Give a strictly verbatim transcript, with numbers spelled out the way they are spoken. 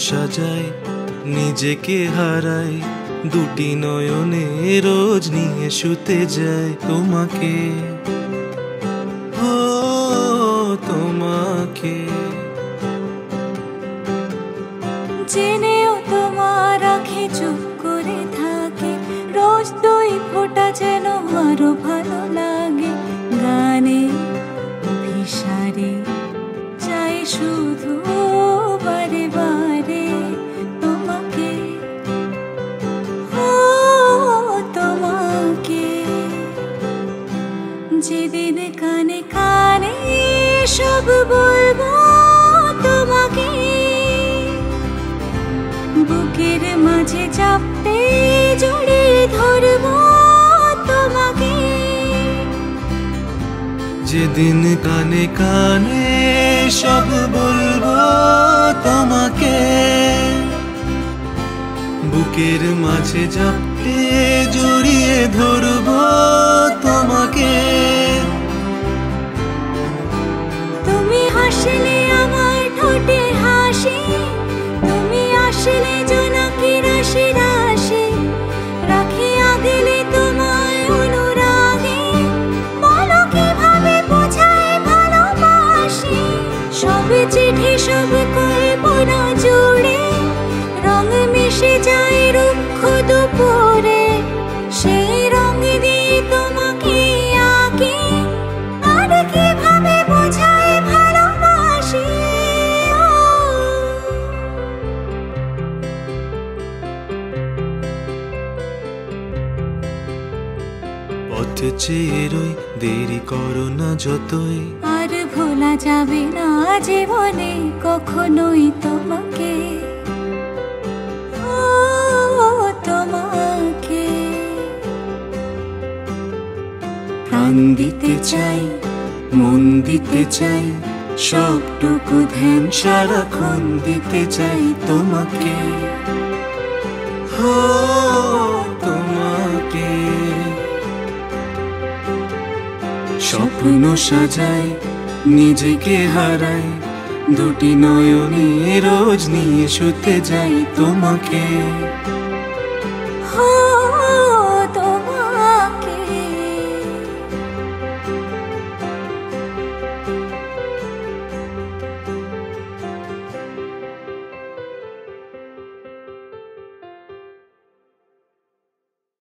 সাজাই নিজেকে হারাই দুটি নয়নে রোজ নিয়ে শুতে যাই তোমাকে ও তোমাকে জেনেও তোমার আঁখে চুপ করে থাকে রোজ দুই ফোঁটা যেন আরো ভালো লাগে গানে অভিসারে চাই শুধু বারে বারে তোমাকে ও তোমাকে যেদিন কানে কানে সব বলবো তোমাকে বুকের মাঝে চাপতে জড়িয়ে ধরবো তোমাকে যেদিন কানে কানে সব বলবো তোমাকে বুকের মাঝে চাপতে জড়িয়ে ধরবো তোমাকে তুমি হাসলে আমার ঠোঁটে হাসি তুমি আসলে জোনাকি রাশি রাশি রাখিয়া দিলে তোমায় অনুরাগে বলো কিভাবে বোঝাই ভালোবাসি সব চিঠি সব কল্পনা জুড়ে রং মিশে যায় রুক্ষ দুপুরে সেই রং দিয়ে তোমাকে আঁকি আর কিভাবে বোঝাই ভালোবাসি পথ চেয়ে রই দেরি করো না যতই আর ভোলা যাবে না জীবনে কখনোই তোমাকে ও তোমাকে প্রাণ দিতে চাই মন দিতে চাই সবটুকু ধ্যান সারাক্ষণ দিতে চাই তোমাকে ও তোমাকে স্বপ্ন সাজাই নিজেকে হারাই দুটি নয়নে রোজ নিয়ে শুতে যাই তোমাকে ও